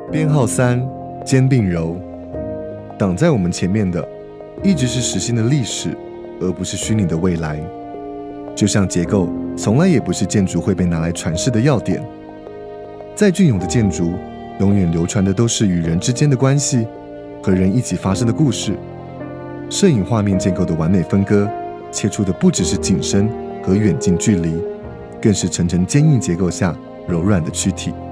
编号3，肩并柔。挡在我们前面的，一直是实心的历史，而不是虚拟的未来。就像结构，从来也不是建筑会被拿来传世的要点。再隽永的建筑，永远流传的都是与人之间的关系和人一起发生的故事。摄影画面建构的完美分割，切出的不只是景深和远近距离，更是层层坚硬结构下柔软的躯体。